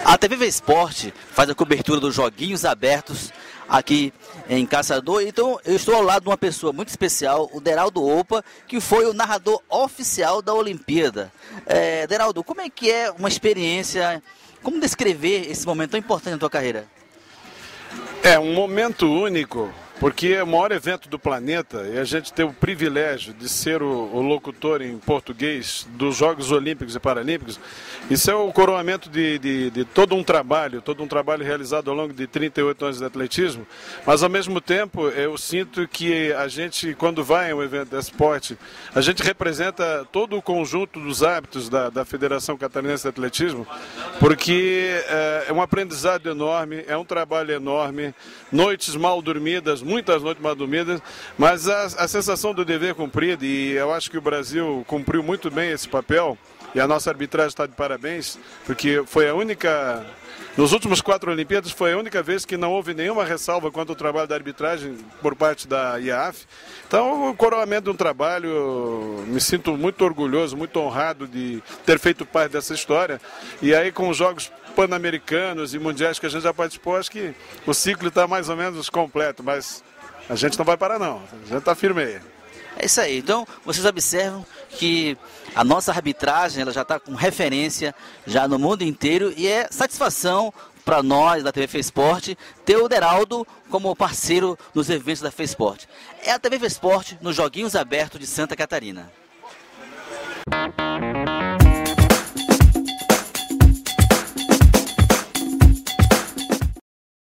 A TV Esporte faz a cobertura dos Joguinhos Abertos aqui em Caçador. Então eu estou ao lado de uma pessoa muito especial, o Deraldo Opa, que foi o narrador oficial da Olimpíada. Deraldo, como é que é uma experiência, como descrever esse momento tão importante na tua carreira? É um momento único, porque é o maior evento do planeta e a gente tem o privilégio de ser o locutor em português dos Jogos Olímpicos e Paralímpicos. Isso é o coroamento de todo um trabalho realizado ao longo de 38 anos de atletismo, mas ao mesmo tempo eu sinto que a gente, quando vai a um evento de esporte, a gente representa todo o conjunto dos hábitos da Federação Catarinense de Atletismo, porque é um aprendizado enorme, é um trabalho enorme, noites mal dormidas, muitas noites mal dormidas, mas a sensação do dever cumprido, e eu acho que o Brasil cumpriu muito bem esse papel, e a nossa arbitragem está de parabéns, porque foi a única, nos últimos 4 Olimpíadas, foi a única vez que não houve nenhuma ressalva quanto ao trabalho da arbitragem por parte da IAAF. Então, o coroamento de um trabalho, me sinto muito orgulhoso, muito honrado de ter feito parte dessa história, e aí com os Jogos Pan-Americanos e Mundiais que a gente já participou, acho que o ciclo está mais ou menos completo, mas a gente não vai parar não, a gente está firme aí. É isso aí, então vocês observam que a nossa arbitragem ela já está com referência já no mundo inteiro e é satisfação para nós da TV FESPORT ter o Deraldo como parceiro nos eventos da FESPORT. É a TV FESPORT nos Joguinhos Abertos de Santa Catarina.